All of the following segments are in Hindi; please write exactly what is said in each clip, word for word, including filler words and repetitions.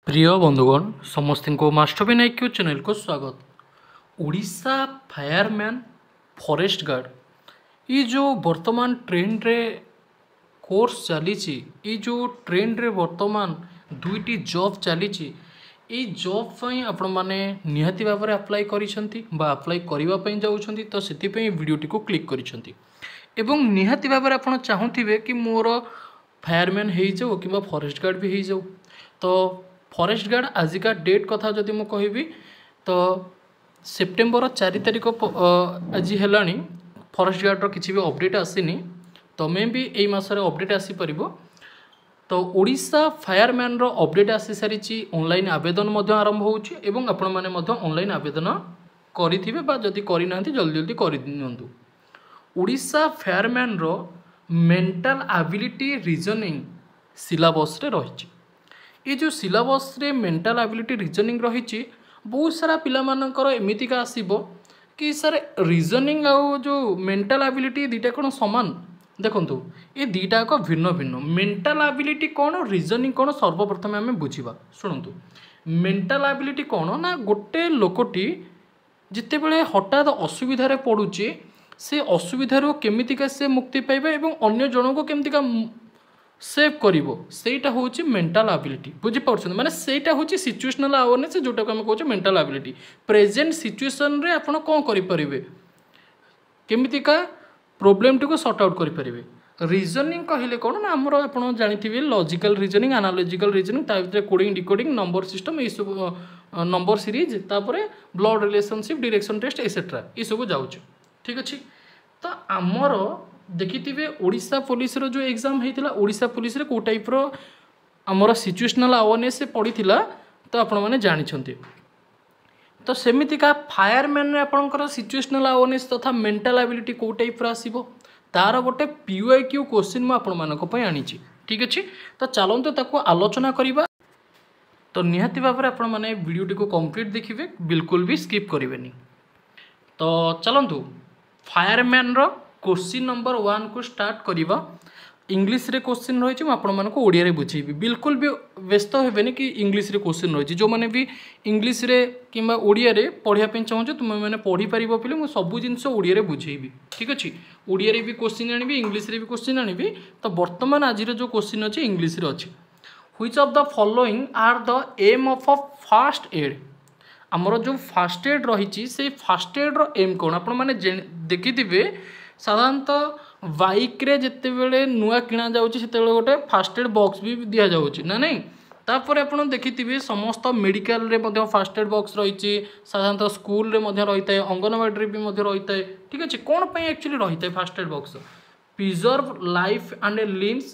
प्रिय बंधुगण समस्त को मास्टर विनायक चैनल को स्वागत। ओडिशा फायरमैन फॉरेस्ट गार्ड ये जो वर्तमान ट्रेंड रे कोर्स चली ये जो ट्रेंड रे वर्तमान दुईटी जॉब चली ये जॉब पई आपण माने निहाती भाव में अप्लाई करिसेंती बा अप्लाई करबा पई जाउछंती तो सेति पई वीडियोटी को क्लिक करिसेंती एवं निहाती भाव में आपण चाहूथिबे कि मोर फायरमैन हो जाऊ कि फॉरेस्ट गार्ड भी हो जाऊ। तो फॉरेस्ट गार्ड आजिका डेट कथा जदि मु कहबी तो सेप्टेम्बर चार तारिख आज है फॉरेस्ट गार्ड रो किसी भी अपडेट आसीनी तो मे भी यही मासरे अपडेट आसी परिबो। तो ओडिशा फायरमैन रो अपडेट आसी सारी ऑनलाइन आवेदन मध्य आरंभ होउछि एवं आपण माने मध्य ऑनलाइन आवेदन करिथिबे बा जदि करि नांती जल्दी जल्दी करि दियंतु। ओडिशा फायरमैन रो मेंटल एबिलिटी रीजनिंग सिलेबस रे रहिछि। ये जो सिलेबस रे मेंटल एबिलिटी रीजनिंग रही बहुत सारा पिला मानकर एमितिका आसीबो कि सर रीजनिंग आउ जो मेंटल एबिलिटी दीटा कौन सामान देखंतु ये दीटा को भिन्न भिन्न मेंटल एबिलिटी कौन रीजनिंग कौन सर्वप्रथम आम बुझा शुणु। मेंटल एबिलिटी कौन ना गोटे लोकटी जिते बड़े हठात असुविधार पड़ुचे से असुविधार केमितिका से मुक्ति पाइबा एवं अन्य जन को केमितिका सेव करिवो सेटा होची मेंटल एबिलिटी बुझी पाउछन माने सेटा होची सिचुएशनल अवेयरनेस जोटा को हम कहूचे मेंटल एबिलिटी प्रेजेंट सिचुएशन रे आपण कोन करि परिबे केमिति का प्रॉब्लम टिको सॉर्ट आउट करि परिबे। रीजनिंग कहले कोन ना हमरो आपण जानिथिबे लॉजिकल रीजनिंग एनालॉजिकल रीजनिंग ता भीतर कोडिंग डिकोडिंग नंबर सिस्टम ए सब नंबर सीरीज तापरे blood relationship direction test etcetera ई सब जाउछ ठीक अछि। तो हमरो देखिथिबे ओडिशा पुलिस रो जो एग्जाम हेतिला ओडिशा पुलिस रे को टाइप रो हमर सिचुएशनल अवेयरनेस से पड़ीथिला तो आपण माने जानि छथि। तो सेमिति का फायरमैन रे आपनकर सिचुएशनल अवेयरनेस तथा मेंटल एबिलिटी को टाइप रो आसीबो तार गोटे पीओक्यू क्वेश्चन म आपण मानक पय आनिछि ठीक अछि। तो चलंतो ताको आलोचना करिबा तो निहाती भाव में आपण माने वीडियोटी को कंप्लीट देखिबे बिल्कुल भी स्किप करिवेनी। तो चलंतु फायरमैन रो क्वेश्चन नंबर वन को स्टार्ट करवा इंग्लिश रे क्वेश्चन रही आपण मानक ओडिया रे बुझेबी बिल्कुल भी व्यस्त हेबेनी कि इंग्लिश रे क्वेश्चन रही जो माने भी इंग्लिश रे किंबा ओडिया रे पढ़िया पे चाहूँ तुम मैंने पढ़ी पारिबो पिले मु सब जिनस ओडिया रे बुझेबी ठीक अछि। ओडिया रे भी क्वेश्चन आनिबी इंग्लिश रे भी क्वेश्चन आनिबी। तो वर्तमान आज जो क्वेश्चन अछि इंग्लिश रे अछि which of the following are the aim of a first aid हमर जो फास्ट एड रही से फास्ट एड रो एम कोन आपण माने देखिथिबे साधारणतः बाइक रे जिते बेले नुआ किना जाउची सेते बेले गोटे फास्ट एड बॉक्स भी दिया जाउची ना नहीं तापर आपण देखिथिबे समस्त मेडिकल रे मध्ये फास्ट एड बॉक्स रही साधारणतः स्कूल रे मध्ये रही थाए अंगनवाड़ी रे भी मध्ये रही थाए ठीक अछि। कोन पय एक्चुअली रही थाए first aid box preserve life and limbs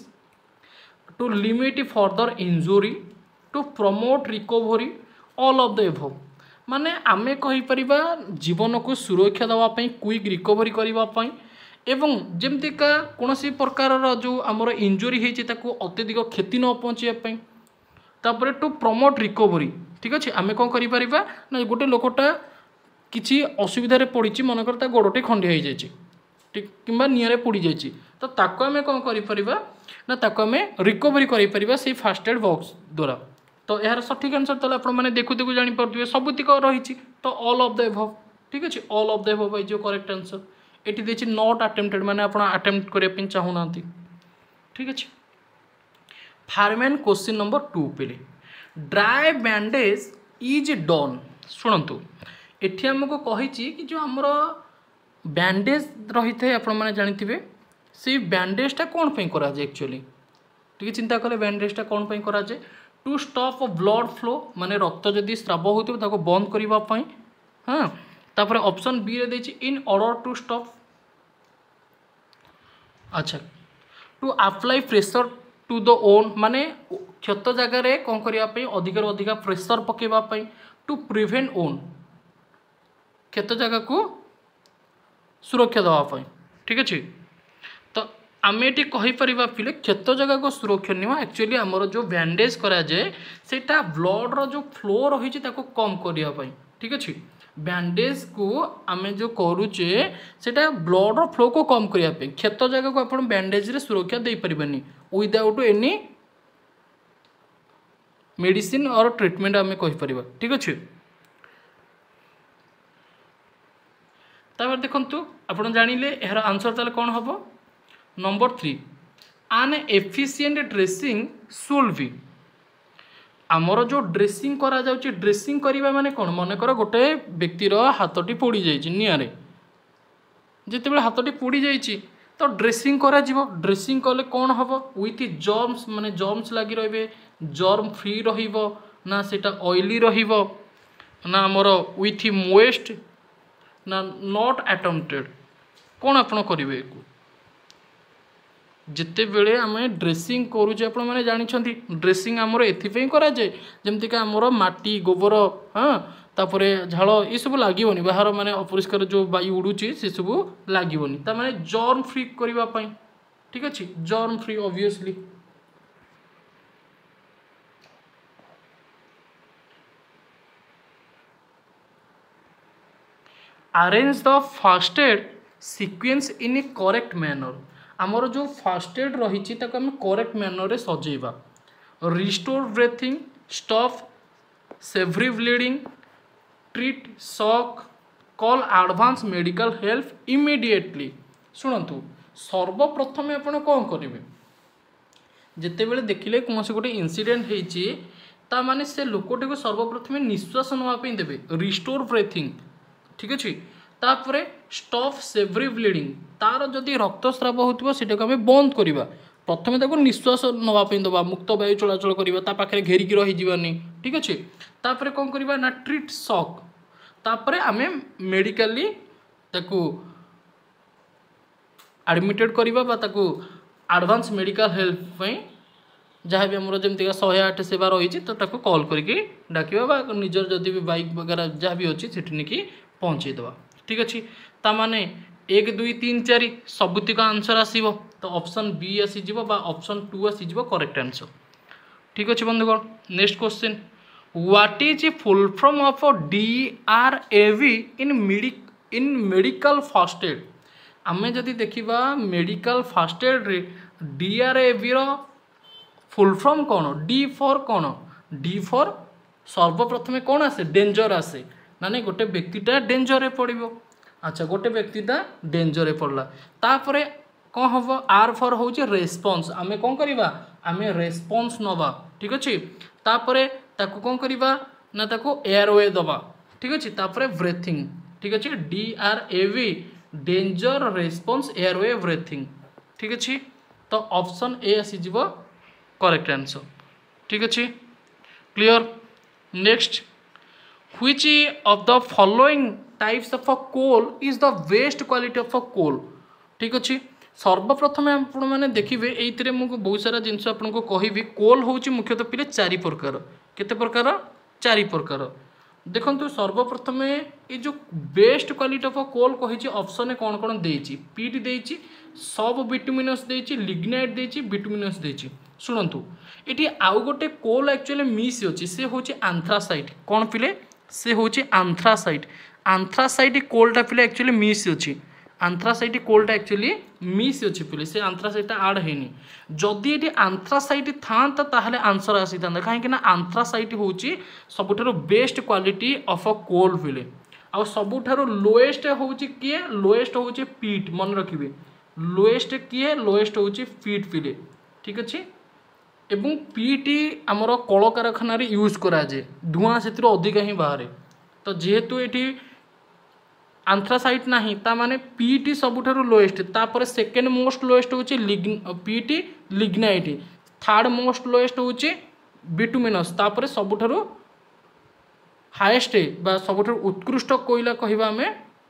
to limit further injury to promote recovery all of the above माने आमे कहि परिबा जीवन को सुरक्षा देवा पई क्विक रिकवरी करबा पई एवं जमतिका कोनोसी प्रकार जो आमर इंजुरी होती अत्यधिक क्षति न पहुँचापी तापर टू प्रमोट रिकवरी ठीक अच्छे आम कौन कर ना गोटे लोकटा किसी असुविधा पड़ी मनकर गोड़टे खंडिया हो जाए ठीक कि निआरे पोड़ी जाइए तो ताको आम कौन कर ना ताको आम रिकवरी कर से फास्ट एड बॉक्स द्वारा। तो यार सठिक आंसर तो आप देखु देखु जापे सबुतिक रही तो ऑल ऑफ द एबव ठीक अच्छे ऑल ऑफ द एबव जो करेक्ट आंसर एटी देछि नॉट अटेम्प्टेड माने आपण अटेम्प्ट करिया चाहू नांती ठीक अच्छे। फायरमैन क्वेश्चन नंबर टू पेले ड्राई बैंडेज इज डन शुणु एठी हमको कही कि जो आमर बैंडेज रही थे आपण माने जानिथिबे से बैंडेजटा कौन पे करा जाए एक्चुअली ठीक चिंता कले बैंडेजटा कौन पे करा जाए टू स्टॉप ब्लड फ्लो माने रक्त जदि स्राव होतो ताको बंद करबा पई हां तापर ऑप्शन बी रे देछि इन ऑर्डर टू स्टॉप अच्छा to apply pressure to the wound माने क्षत जगह कौन करने अधिक अधिक प्रेशर पकेवाई टू प्रिवेंट ओन क्षत जगह को सुरक्षा देवाई ठीक अच्छे। तो आम ये कहीपर पिले क्षत जगह को सुरक्षा नहीं एक्चुअली आमर जो बैंडेज कराए सेटा ब्लड रो जो फ्लो रही कम करने ठीक अच्छे बैंडेज को आम जो करुचे सेटा ब्लड रो फ्लो को कम करने क्षत जगह को आप बैंडेज रे सुरक्षा दे पारिबेनी विदाउट एनी मेडिसिन और ट्रिटमेंट आम कहीपर ठीक अच्छे। तापर देखु आप जानिले यार आंसर ताले कौन हम number three an efficient dressing should be आमर जो ड्रेसिंग करा जाउची ड्रेसिंग करवा माने कौन मनकर गोटे व्यक्तिर हाथटी पोड़ी जाइए निआरे जिते हाथटी पोड़ी जाइए तो ड्रेसिंग करा जीवो ड्रेसिंग कले कौन हम विथ जर्म्स माने जर्म्स लगी रे जर्म फ्री रहिबो ना सेटा ऑयली रहिबो ना आमर विथ मोइस्ट ना नॉट अटेम्प्टेड कौन आपन करेंगे जिते बेले आम ड्रेसिंग करुचे आप जानी ड्रेसिंग आमर एपाई कराए जमती कि आमर माटी गोबर हाँ तापर झाड़ ये सब लगे बाहर माने अपरिष्कार जो वायु उड़ूची से सब लगे माने जर्म फ्री करने ठीक अच्छे germ free obviously. Arrange the first aid sequence in a correct manner आमर जो फर्स्ट एड रही आम करेक्ट मैनर रे सजेबा restore breathing stop severe bleeding treat shock call advance medical help immediately. शुणु सर्वप्रथम आपड़ कौन करेंगे जिते बड़े देखिले कौन से गोटे इनसीडेंट होती माने से लोकटी को सर्वप्रथम निश्वास नापी देवे रिस्टोर ब्रेथिंग ठीक अच्छे तापर स्टॉप सेवरी ब्लीडिंग तार जदि रक्तस्राव होता है आम बंद करवा प्रथम ताको निश्वास नापी दबा मुक्त वायु चलाचल करवा पाखे घेरिकी रहीजानी ठीक अच्छे तापर कौन करवा ना ट्रीट शॉक तापर आम मेडिकली ताको एडमिटेड करवा एडवांस मेडिकल हेल्प जहाँ भी आमर जमीक शहे आठ सेवा रही तो ताको कॉल करके डाकिबा निजर जदि भी बाइक वगैरह जहाँ भी अच्छी सेठी नहीं पहुँचेदेवा ठीक अच्छे ताने एक दुई तीन चार सबुतिक आंसर आसो तो ऑप्शन बी आसीज ऑप्शन टू आसीज करेक्ट आंसर ठीक अच्छे बंधुगण। Next question what is full form of D R A V in medic in medical first aid आम जदि देखा मेडिकल फर्स्ट एड रे डी आर ए वी रो फुल फॉर्म कौन डी फॉर कौन डी फॉर सर्वप्रथमे कौन आसे डेंजर आसे ना नहीं गोटे व्यक्तिटा डेंजर रे पड़ो अच्छा गोटे व्यक्तिटा डेंजर रे पड़ला तापर कौन हम आर फॉर हूँ रेस्पॉन्स आम कौन करवा आम रेस्पॉन्स नवा ठीक अच्छे तापर ताको कौन करवा ना ताको एयरवे दबा ठीक अच्छे तापर ब्रेथिंग ठीक अच्छे D R A V danger response airway breathing ठीक अच्छे तो ऑप्शन ए आसीज करेक्ट आंसर ठीक अच्छे clear. Next which of the following types of a coal is the best quality of a coal ठीक अच्छे सर्वप्रथम आप मैंने देखिए ये मुझे बहुत सारा जिनस आपको कहबी कोल हूँ मुख्यतः पिले चारि प्रकार केते प्रकार चारि प्रकार देखो सर्वप्रथम ये जो बेस्ट क्वालिटी ऑफ कोल कही ऑप्शन कौन कौन देती पीट देती सब बिटुमिनस देती लिग्नाइट देती बिटुमिनस देती शुणु ये आउ गोटे कोल एक्चुअली मिस अच्छी से हूँ आंथ्रासाइट कौन पिले से हूँ आंथ्रासाइट आंथ्रासाइट कोलटा पिले एक्चुअली मिस अच्छी आंथ्रासाइट कोलटा एक्चुअली मिस अच्छी पिले से आंथ्रासाइट आड है जदि ये आंथ्रासाइट था ताहले आंसर आसी था कहीं आंथ्रासाइट हूँ सबुठारु best quality of a coal पिले आ सबुठारु लोएस्ट हूँ किए लोएस्ट हूँ पीट मन रखिए लोएस्ट किए लोएस्ट हूँ पीट पिले ठीक अच्छे एवं पीटी आमर कल कारखाना यूज कराए धूआं से अधिक ही बाहर तो जेहेतु ये आंथ्रासाइट नहीं तामाने पीटी सबुठारु लोएस्ट तापर सेकेंड मोस्ट लोएस्ट होची peat lignite third most lowest होची बिटुमिनस तापर सबुठारु हाईएस्ट बा सबुठारु उत्कृष्ट कोयला कहबा हमें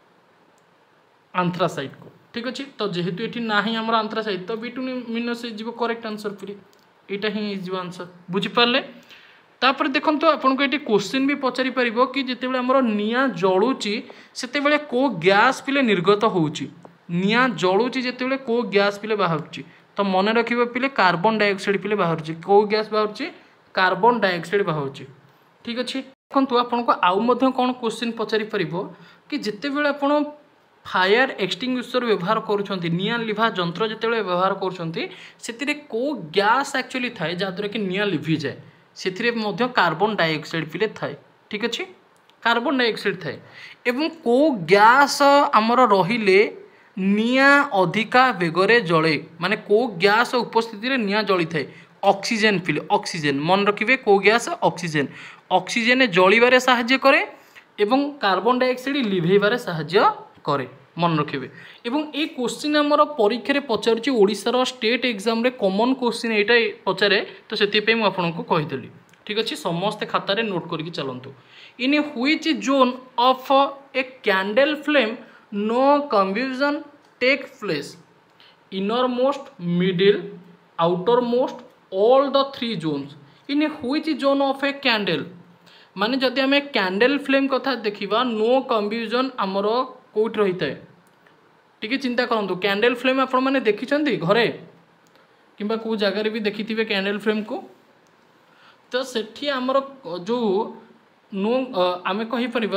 आंथ्रासाइट को ठीक अच्छे तो जेहेतु ये ना आमर आंथ्रासाइट तो बिटुमिनस जीव करेक्ट आंसर फिर यहाँ ही आंसर बुझीपारे तापर देखो तो आपको ये क्वेश्चन भी पचारि पार कि जिते आमर निआ जलुची से को गैस पिले निर्गत होची निआ जलुची जिते को गैस पिले बाहर तो मन रखिए पिले कार्बन डाइऑक्साइड पिले बाहर को गैस बाहर कार्बन डाइऑक्साइड बाहर ठीक अच्छे देखो आपको आउ कौन क्वेश्चन पचारि पार कि जिते बड़े आप फायर एक्सटिंग्विशर व्यवहार करुँच निआ लिभा जंत्र जिते व्यवहार करुँच को गैस एक्चुअली थाए जहाँद्वारा कि निआ लिभि जाए से कार्बन डाइऑक्साइड पिले थाए ठीक अच्छे कार्बन डाइऑक्साइड थाए एवं को गैस आमर रहिले निया अधिका बेगरे जले माने को गैस उपस्थिति रे निया जली थाए ऑक्सीजन पिले ऑक्सीजन मन रखिए को गैस ऑक्सीजन ऑक्सीजन जलिबारे साहाय्य करे एवं कार्बन डाइऑक्साइड लिभेबारे साहाय्य करे मन रखिए एवं ए क्वेश्चन आमर परीक्षा रे पचारुची ओडिशार स्टेट एग्जाम रे कॉमन क्वेश्चन एटा पचारे तो सेति पे मु आपनको कहिदली ठीक अच्छे समस्ते खातार नोट करके चलतु in which zone of a candle flame no confusion take place inner most middle outer most all the three zones in which zone of a candle माने जदि आम कैंडल फ्लेम कथा देखा नो कंफ्यूजन आमर कौट रही है टी चिंता करूँ कैंडल फ्लेम आपण मैंने देखी घरे कि कौ जगार भी देखी थे कैंडल फ्लेम को तो सेठी आमर जो नो आम कहीपर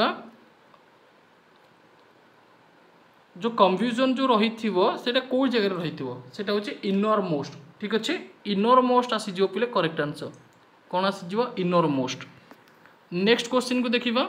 जो कंफ्यूजन जो रही थोड़ा कौ जगह रही थोड़ा हूँ इनर मोस्ट ठीक अच्छे इनर मोस्ट आसीज पे करेक्ट आंसर कौन आसीज इनर मोस्ट नेक्स्ट क्वेश्चन को देखिबा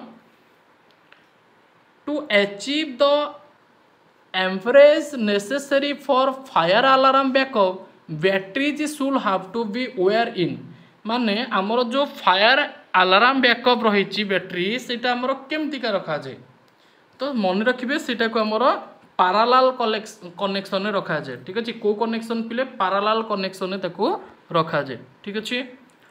to achieve the average necessary for fire alarm backup batteries should have to be wired in माने आमर जो फायर अलार्म बैकअप रही बैटरी सेटा आमर केमतिका रखा जाए तो मन रखिए सेटा को आमर पैरेलल कनेक्शन में रखा जाए ठीक अच्छे को कनेक्शन पिले पैरेलल कनेक्शन में ताको रखा जाए ठीक अच्छे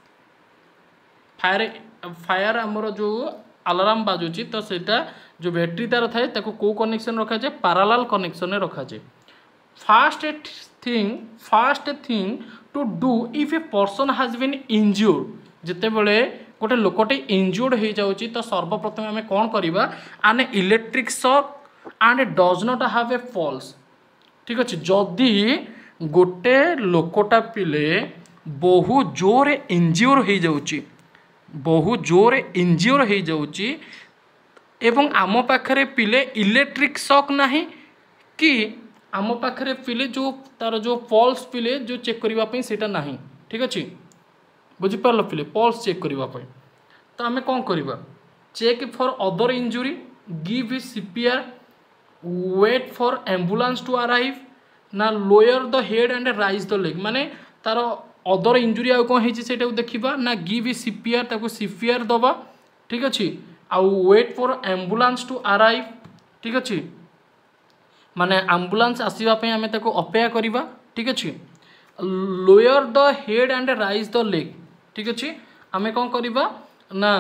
फायर फायर आमर जो अलार्म बाजुची तो सेटा जो बैटरी तार थाए ताको को कनेक्शन रखा जाए पैरेलल कनेक्शन में रखा जाए first thing first thing to do if a person has been injured जिते बड़े गोटे लोकटे इंज्योर्ड हो जाउची तो सर्वप्रथम आम कौन करवा आने electric shock and does not have a pulse ठीक अच्छे जदि गोटे लोकटा पिले बहु जोर इंज्योर हो जाउची बहु जोर इंज्योर हो जाउची एवं आम पाखरे पिले इलेक्ट्रिक शॉक नहीं कि आम पाखरे पिले जो तार जो पल्स पिले जो चेक करने से नहीं ठीक अच्छे बुझिपार पिले पल्स चेक करने तो आम कौन करवा check for other injury give CPR wait for ambulance to arrive ना lower the head and raise the leg माने तार अदर इंजुरी आउ कौन है देखा ना गिव सीपीआर ताको सीपीआर दबा ठीक अच्छे आउ wait for ambulance to arrive ठीक अच्छे माने एम्बुलेंस आसवाई आम अपेक्षा करवा ठीक अच्छे lower the head and raise the leg ठीक अच्छे आम कौन करवा ना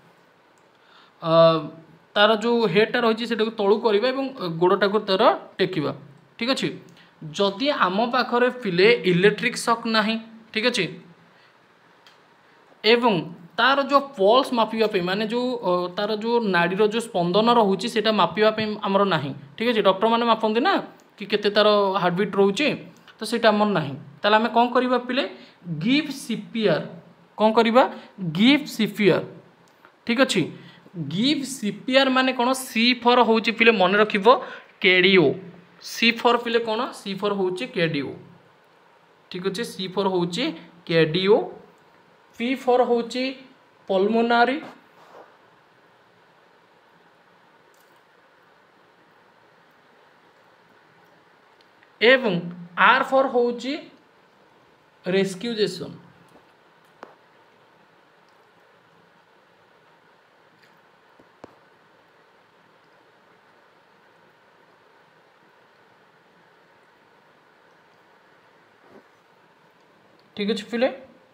तार जो हेडटा रही है तलू करवा गोड़टा को तार टेकिवा ठीक अच्छे जदि आम पाखरे पिले इलेक्ट्रिक शॉक नहीं ठीक अच्छे एवं तार जो पल्स मापिबा माने जो तार जो नाड़ी जो स्पंदन रोचे से मापिबा आमर ना ठीक अच्छे डॉक्टर मैंने मापती ना कि केते तार हार्टबीट रोचे तो सीटा आमर ना ताले आम कौन करवा पिले गिव सीपीआर कौन करवा गिव सीपीआर ठीक अच्छे गिव सीपीआर माने कौन सी फॉर होची पिले मन रखिबो केडियो सी फॉर पिले कौन सी फॉर होची केडियो ठीक अच्छे सी फॉर होची केडियो पी फॉर होची पल्मोनारी एवं आर फॉर होची रेस्क्यूजेशन ठीक अच्छे पिले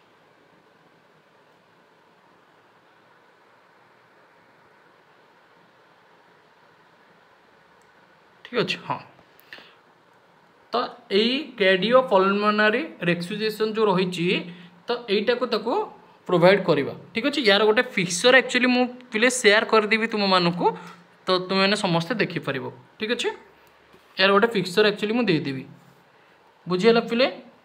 ठीक अच्छे हाँ तो यही कार्डियो पल्मोनारी रेस्क्यूजेशन जो रही तो यहीटा को ताको प्रोवाइड करवा ठीक अच्छे यार गोटे फिक्सर एक्चुअली मु पिले शेयर करदेवी तुम मानक तो तुम मैंने समस्ते देखिपर ठीक अच्छे यार गोटे फिक्सर एक्चुअली मुझे देदेवी बुझीगला पिले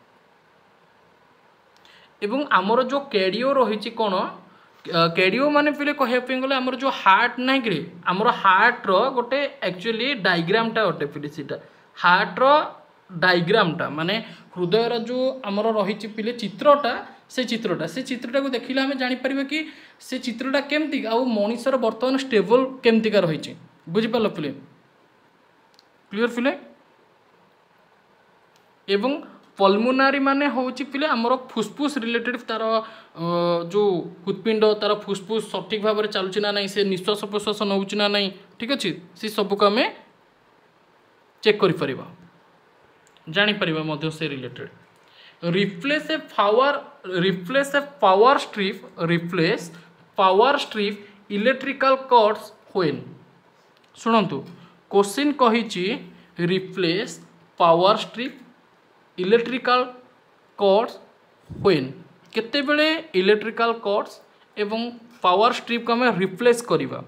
एवं आमर जो कार्डियो रही कौन कार्डियो माने पिले कहवाई गले आमर जो हार्ट ना कि आमर हार्ट रो गोटे एक्चुअली डायग्रामटा अटे पिले सीटा हार्ट रो डायग्रामटा माने हृदयर जो आमर रही पिले चित्रटा से चित्रटा से चित्रटा को देखिले आम जापर कि से चित्रटा केमती आउ मनीषर बर्तमान स्टेबल केमतिका रही बुझीपार पिले क्लियर पिले एवं पल्मोनारी माने होची पिले हमर फुसफुस रिलेटेड तार जो हृदपिंड तार फुसफुस सठिक भाव में चलुची ना नहीं से निश्वास प्रश्वास नौची ना नहीं ठीक अच्छे से सबको आम चेक कर जापर से related replace a power replace a power strip replace power strip electrical cords when शुणु क्वेश्चन कही replace power strip electrical cords when केते बेले इलेक्ट्रिकल कॉर्ड्स एवं पावर स्ट्रिप को आम रिप्लेस करिबा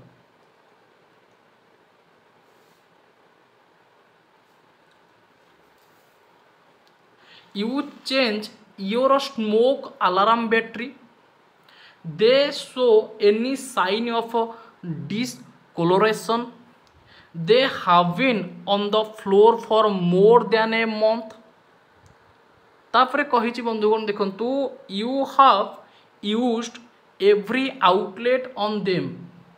you change your smoke alarm battery they show any sign of discoloration they have been on the floor for more than a month तापरे कही बंधुगण देखंतु you have used every outlet on them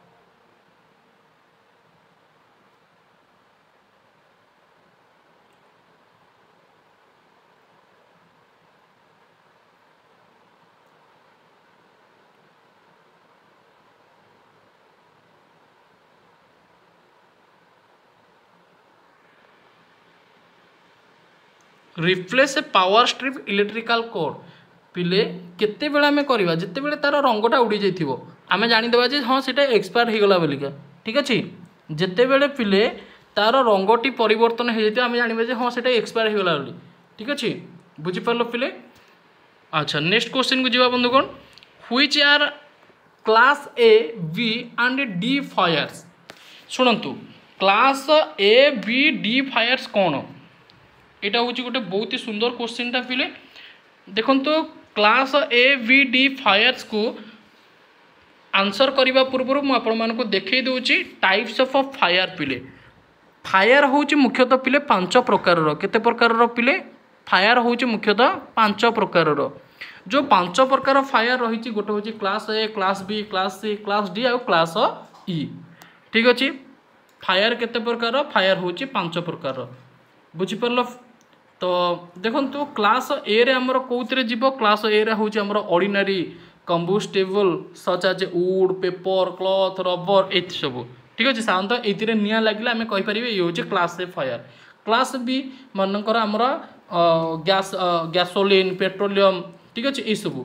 replace a power strip electrical cord पिले केते बेला आम करवा जिते बेले तार रंगटा उड़ी जाइथिबो आमे जानि देबा जे हां सेटा एक्सपायर हो गला बोलिका ठीक अछि जिते बेले पिले तार रंगटी परिवर्तन हो जाइथिबो आमे जानिबा जे हां सेटा एक्सपायर हो गला बोली ठीक अछि बुझि परलो पिले अच्छा नेक्स्ट क्वेश्चन को जीवा बंधुगण which are class A B and D fires सुनंतु class A B D fires कोन यहाँ हूँ गोटे बहुत ही सुंदर क्वेश्चन टा पिले देखो तो class A B D fires को आंसर करने पूर्व मुझे देखई दूची टाइप्स ऑफ फायर पिले फायर हूँ मुख्यतः पिले पांच प्रकार केते प्रकार पिले फायर हूँ मुख्यतः पांच प्रकार जो पांच प्रकार फायर रही गोटे हूँ class A class B class C class D और क्लास ई ठीक अच्छे फायर केते प्रकार फायर हूँ पांच प्रकार बुझीपार तो देखो तो क्लास ए रे हमर कोउतरे जीवो क्लास ए रे होची हमर ordinary combustible such as wood paper cloth rubber एत सब ठीक अच्छे साधारणतः ये निया लगे आम कहीपर ये हूँ class A fire class B मनकर आमर गैस गैसोलिन पेट्रोलियम ठीक अच्छे ये सब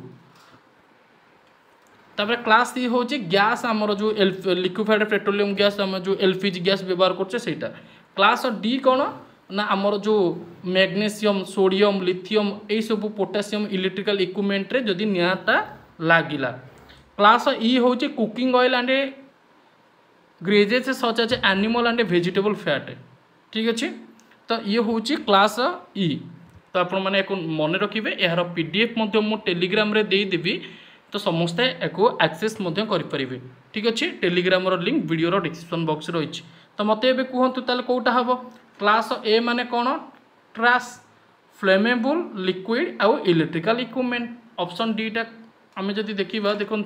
तापर क्लास सी हूँ गैस आमर जो लिक्विफाइड पेट्रोलियम गैस आम जो एलपीजी गैस व्यवहार करछे क्लास डी कौन ना आमर जो मैग्नेशियम सोडियम लिथियम यही सब पोटासियम इलेक्ट्रिकल इक्विपमेंट रे जदि निआटा लागिला क्लास ई हूँ cooking oil and greases such as animal and vegetable fat ठीक अच्छे तो ये हूँ क्लास ई तो आपण मैंने मन रखिए यार पीडीएफ मु टेलीग्राम रे दे देबी तो समस्ते एको एक्सेस करें ठीक अच्छे Telegram link video description box रही तो मत ए कहतु ताले कौटा हम क्लास ए माने कौन ट्राश फ्लेमेबल लिक्विड आउ इलेक्ट्रिकल इक्विपमेंट ऑप्शन डी टा आम जदि देखा देखु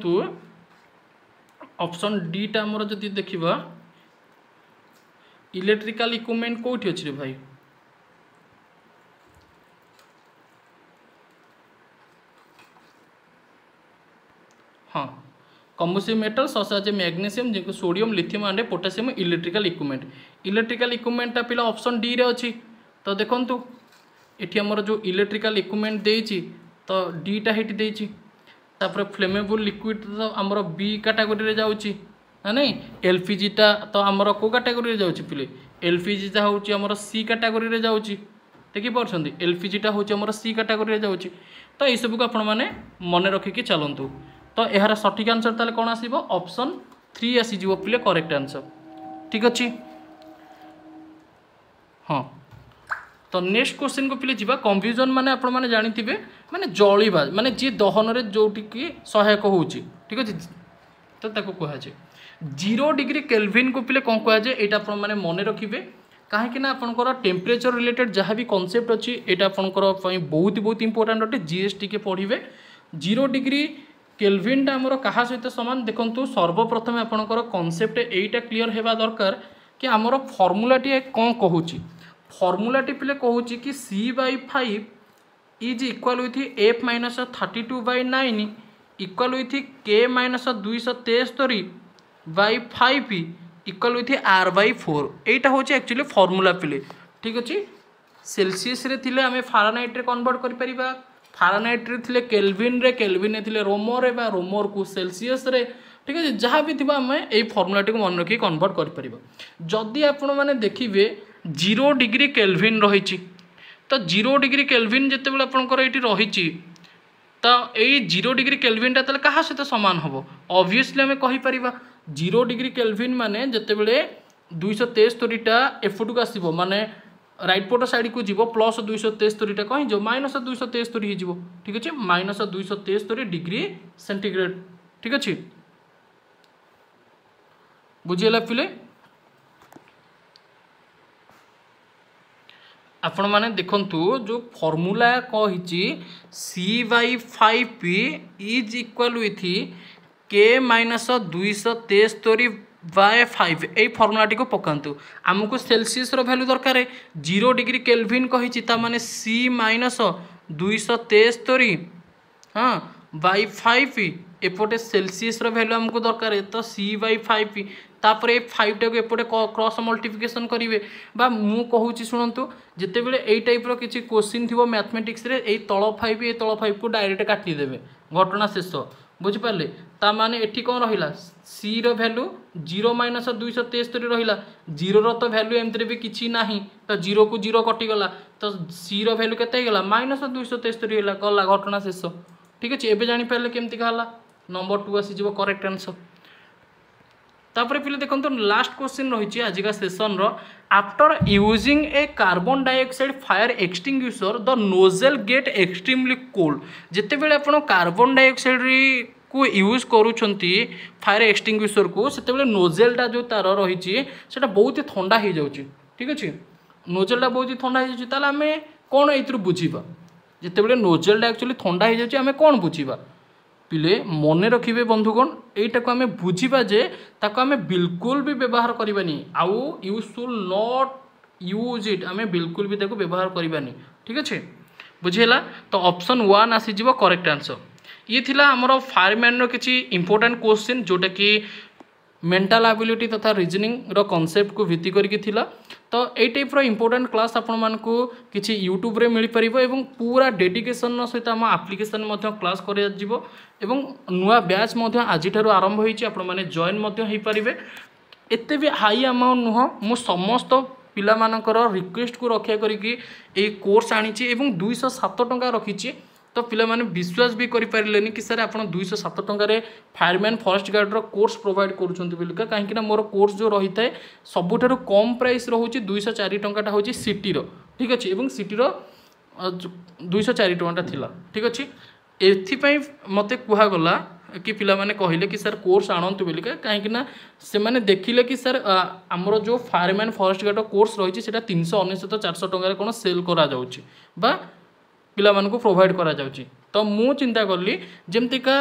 ऑप्शन डी टा आमर जदि देखा इलेक्ट्रिकल इक्विपमेंट कौटी अच्छे भाई हाँ combustible metal such as magnesium जिनको sodium lithium and potassium electrical equipment electrical equipment पिला ऑप्शन डी रे अच्छी तो देखंतु एठी हमर जो इलेक्ट्रिकल इक्विपमेंट देइछि तो डी टा हेठी देइछि तापर फ्लेमेबल लिक्विड तो हमर बी कैटेगरी रे जाउछि ना नहीं एलपीजी टा तो हमर को कैटेगरी रे जाउछि पिले एलपीजी टा होउछि हमर सी कैटेगरी रे जाउछि देखि परछन्ती एलपीजी टा होउछि हमर सी कैटेगरी रे जाउछि तो ए सब को आपण माने मन रखि कि चलंतु तो यार सठिक आंसर ताले कौन आसीबो ऑप्शन थ्री आसीजिवो पिले करेक्ट आंसर ठीक अच्छे हाँ तो नेक्स्ट क्वेश्चन को पिले जीवा कंफ्यूजन माने आपण माने जानिथिबे माने जळीबा माने जे दहन रे जोटी की सहायक होउची ठीक अच्छे तो ताको कहा जे जीरो डिग्री केल्विन को पिले कौन कहा जे एटा आपण माने मने रखिबे कहीं आपंकर टेम्परेचर रिलेटेड जहाँ भी कनसेप्ट अच्छी यहाँ आपंकर बहुत बहुत इंपोर्टाट अटे जीएसटी के पढ़े जीरो डिग्री केल्विनटा आमर क्या सहित सामान देखु सर्वप्रथम आपंकर कनसेप्ट एटा क्लीयर होगा दरकार कि आमर फर्मूलाटी कौन कहूँ फर्मूलाटी पे कहूँ कि C by five is equal with F minus thirty two by nine equal with K minus दुईश तेस्तरी by five equal with R by four एटा हूँ एक्चुअली फर्मूला पे ठीक अच्छे सेल्सियस रे थिले आमे फारेनहाइट रे कन्वर्ट करि परिबा फारेनहाइट रे थिले केल्विन रे केल्विन रे थिले रोमर रे बा रोमर को सेल्सियस रे ठीक है जहाँ भी थिबा आमे एई फर्मूलाटी को मन रखी कन्वर्ट करि परिबा जदि आपण माने देखिबे जीरो डिग्री केल्विन रहिछि तो जीरो डिग्री केल्विन जेते बेले आपनकर एटी रहिछि तो एई जीरो डिग्री केल्विन ता तले कहा सहित समान हबो ऑब्वियसली आमे कहि परिबा जीरो डिग्री केल्विन माने जेते बेले दुईश तेस्तरी टा एफुट को आसीबो माने राइट पट साइड को जीव प्लस दुईश तेस्तरीटा कहीं जो माइनस दुईश तेस्तरी हो ठीक अच्छे माइनस दुईश तेस्तरी डिग्री सेंटीग्रेड ठीक अच्छे बुझीगला पिले आपण माने देखंतु जो फॉर्मूला कही C by five P is equal with K minus दुईश तेस्तरी बाय फाइव यही फर्मुलाटी को पकातु आमको सेल्सियस भैल्यू दरकार जीरो डिग्री केल्विन कही माने सी माइनस दुईश तेस्तरी हाँ बाई फाइव एपटे सेल्सियस भैल्यू आमको दरकार तो सी बाई फाइव तापर ए फाइव टाक एपटे क्रॉस मल्टिप्लिकेशन करेंगे बा मु कहूँ शुणु जिते बड़े यही टाइप्र किसी क्वेश्चन थी मैथमेटिक्स रे ए तल फाइव ए तल फाइव को डायरेक्ट काटिदेवे घटना शेष बुझिपारे ता माने एठी कौन रहिला सी रो वैल्यू जीरो माइनस दुईश तेस्तरी रहिला जीरो रो तो वैल्यू एमती भी किसी नाही तो जीरो को जीरो कटिगला तो सी रो वैल्यू केते गला माइनस दुईश तेस्तरी होला गला घटना शेष ठीक अच्छे एबे जानि पारले केमती कहला नंबर टू आसी जीवो करेक्ट आंसर तापर पिले देखंतु लास्ट क्वेश्चन रही आजिका सेशन रो after using a carbon dioxide fire extinguisher the nozzle get extremely cold जिते बेले आपण कार्बन डाइऑक्साइड को यूज करूछंती फायर एक्सटिंग्विशर को सेते बेले नोजलटा जो तार रही सेटा बहुत ही ठंडा हो जाउची ठीक अच्छे नोजलटा बहुत ही ठंडा हो जाउची ताले आमे कोन एथरु बुझीबा जिते बेले नोजलटा एक्चुअली ठंडा हो जाउची आमे कोन बुझीबा पिले मन रखिए बंधुगण यहीटा को आम बुझा जे ताको आम बिल्कुल भी व्यवहार करवानी आउ you should not use it आम बिल्कुल भी ताको व्यवहार करवानी ठीक अच्छे बुझेला तो ऑप्शन वन आसीज करेक्ट आंसर ये थिला हमर फायरमैन रो किछि इंपोर्टेंट क्वेश्चन जोटा कि मेंटल एबिलिटी तथा रीजनिंग रो कांसेप्ट को भित्ति करके थिला तो ये टाइप रो इंपोर्टेंट क्लास आपण मानकु किछि यूट्यूब रे मिल परिबो एवं पूरा डेडिकेशन सहित आम एप्लिकेशन मध्य क्लास करा जिवो एवं नुआ बैच मध्य आज ठारू आरंभ होईछि आपण माने जॉइन मध्य हेई परिबे एते भी हाई अमाउंट नुह मु समस्त पिला मानकर रिक्वेस्ट को रक्षा करिकि ए कोर्स आनीछि एवं दुईश सात टंका रखिछि तो पिला माने विश्वास भी करि पारिलेनी कि सर आपण दुईश सात टंका रे फायरमैन फॉरेस्ट गार्ड रो कोर्स प्रोवाइड करूछंती बिलका काहेकि ना मोर कोर्स जो रही थाए सबुठारु कम प्राइस रहउछि दुईश चार टंकाटा होछि सिटी रो ठीक अछि एवं सिटी रो दुईश चार टंकाटा थिला ठीक अछि एथि पई मते कुहा गला कि पिला माने कहिले कि सर कोर्स आणंतु बिलका काहेकि ना से माने देखिले कि सर हमरो जो फायरमैन फॉरेस्ट गार्ड रो कोर्स रहिछि सेटा तीन सौ उन्नीस चार सौ टंका रे कोन सेल करा जाउछि बा पिला मानकु प्रोवाइड करा जाउछि तो मु चिंता करली जेमतिका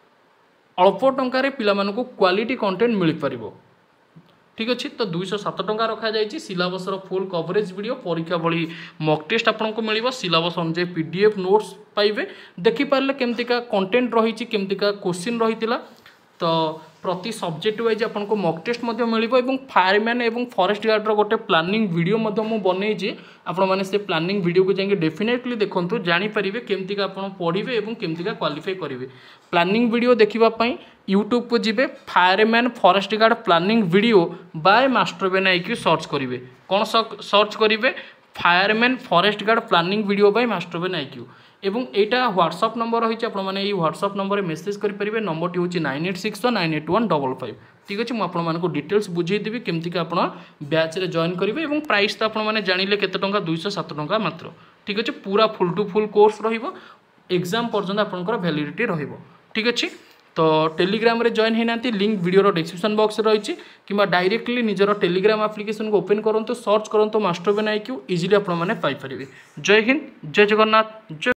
अल्प टंकार पिला मानकु क्वालिटी कंटेंट मिल पारिबो ठीक अच्छे तो दुईश सात टंका रखा जाइए सिलेबस फुल कवरेज वीडियो परीक्षा भली मॉक टेस्ट आपको मिल सिलेबस अनुसार पीडीएफ नोट्स पाइबे देखिपारे केमतिका कंटेंट रही केमतिका क्वेश्चन रही तो प्रति सब्जेक्ट वाइज आपको मॉक टेस्ट मिल फायरमैन एवं फॉरेस्ट गार्ड गोटे प्लानिंग वीडियो मुझे आपण मैंने से प्लानिंग वीडियो को जाइए डेफिनेटली देखो जानीपारे केमतिका आप पढ़े और केमतिका क्वालिफाई करेंगे प्लानिंग वीडियो देखापी यूट्यूब को जीवे fireman forest guard planning video by Master Ben IQ search करेंगे कौन सर्च करेंगे fireman forest guard planning video by Master Ben IQ एवं एटा व्हाट्सअप नंबर रही है आपने ये व्हाट्सअप नंबर मेसेज करेंगे नंबर टी हूँ nine eight six nine eight one double five ठीक अच्छे मुझे डिटेल्स बुझेदेवी केमती आप बैच रे जॉइन करेंगे और प्राइस तो आपने जानिले केते टंका दुईश सात टंका मात्र ठीक अच्छे पूरा फुल टू फुल कोर्स रहिबो एग्जाम पर्यंत आपंकर वैलिडिटी रहिबो ठीक अच्छे तो टेलीग्राम रे जॉइन होना लिंक वीडियो डिस्क्रिप्शन बॉक्स रही कि डायरेक्टली निजर टेलीग्राम एप्लिकेशन को ओपन करूँ सर्च करूँ मास्टर बेन आईक्यू इजिली आपने पाइपर जय हिंद जय जगन्नाथ जय